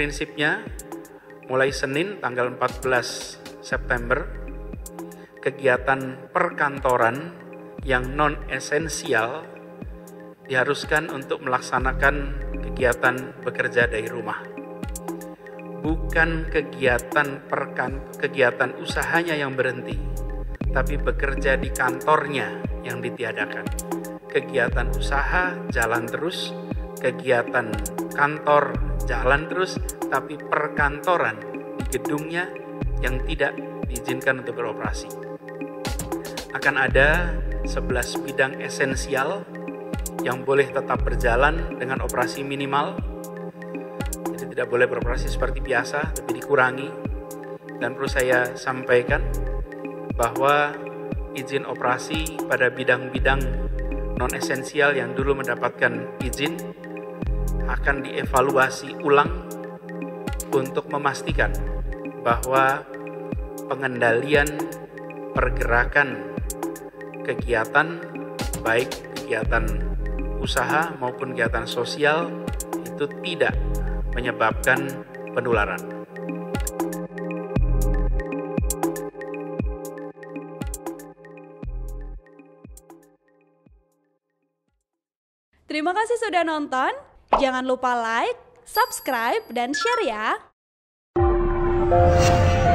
prinsipnya mulai Senin tanggal 14 September, kegiatan perkantoran yang non-esensial diharuskan untuk melaksanakan kegiatan bekerja dari rumah. Bukan kegiatan usahanya yang berhenti, tapi bekerja di kantornya yang ditiadakan. Kegiatan usaha jalan terus, kegiatan kantor jalan terus, tapi perkantoran di gedungnya yang tidak diizinkan untuk beroperasi. Akan ada 11 bidang esensial yang boleh tetap berjalan dengan operasi minimal. Jadi tidak boleh beroperasi seperti biasa, tapi dikurangi. Dan perlu saya sampaikan bahwa izin operasi pada bidang-bidang non-esensial yang dulu mendapatkan izin akan dievaluasi ulang untuk memastikan bahwa pengendalian pergerakan kegiatan, baik kegiatan usaha maupun kegiatan sosial, itu tidak menyebabkan penularan. Terima kasih sudah nonton. Jangan lupa like, subscribe, dan share ya.